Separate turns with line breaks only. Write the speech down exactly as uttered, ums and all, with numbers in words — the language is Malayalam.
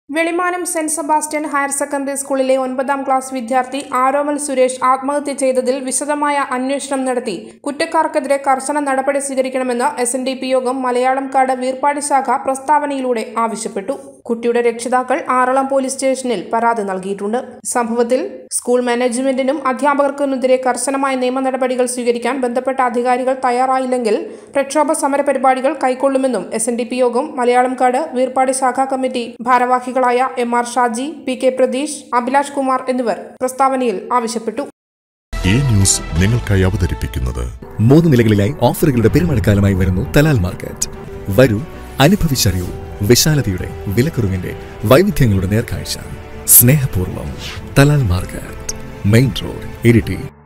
Velimanam saint Sebastian higher secondary സ്കൂളിലെ ഒൻപതാം ക്ലാസ് വിദ്യാർത്ഥി ആരോമൽ സുരേഷ് ആത്മഹത്യ ചെയ്തതിൽ വിശദമായ അന്വേഷണം നടത്തി കുറ്റക്കാർക്കെതിരെ കർശന നടപടി സ്വീകരിക്കണമെന്ന് എസ് എൻ ഡി പി യോഗം മലയാളംകാട് വീർപാട് ശാഖ പ്രസ്താവനയിലൂടെ ആവശ്യപ്പെട്ടു. കുട്ടിയുടെ രക്ഷിതാക്കൾ ആറളം പോലീസ് സ്റ്റേഷനിൽ പരാതി നൽകിയിട്ടുണ്ട്. സംഭവത്തിൽ സ്കൂൾ മാനേജ്മെന്റിനും അധ്യാപകർക്കുമെതിരെ കർശനമായ നിയമ നടപടികൾ സ്വീകരിക്കാൻ ബന്ധപ്പെട്ട അധികാരികൾ തയ്യാറായില്ലെങ്കിൽ പ്രക്ഷോഭ സമര പരിപാടികൾ കൈക്കൊള്ളുമെന്നും എസ് എൻ ഡി പി യോഗം മലയാളംകാട് വീർപാട് ശാഖാ കമ്മിറ്റി ഭാരവാഹികളായ M R Shaji, P K Pratheesh, Abhilash Kumar എന്നിവർ പ്രസ്താവനയിൽ ആവശ്യപ്പെട്ടു.
ഈ ന്യൂസ് നിങ്ങൾക്കായി അവതരിപ്പിക്കുന്നത്
മൂന്ന് നിലകളിലായി ഓഫറുകളുടെ പെരുമഴക്കാലമായി വരുന്നു തലാൽ മാർക്കറ്റ്. വരൂ, അനുഭവിച്ചറിയൂ വിശാലതയുടെ, വിലക്കുറവിന്റെ, വൈവിധ്യങ്ങളുടെ നേർക്കാഴ്ച. സ്നേഹപൂർവ്വം Talal market, main road, Iritty.